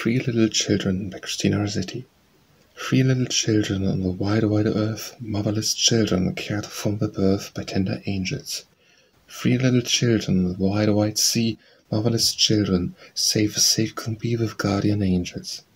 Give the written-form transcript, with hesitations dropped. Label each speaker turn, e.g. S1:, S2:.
S1: Three Little Children by Christina Rossetti. 3 little children on the wide, wide earth, motherless children cared from their birth by tender angels. 3 little children on the wide, wide sea, motherless children, safe as safe can be with guardian angels.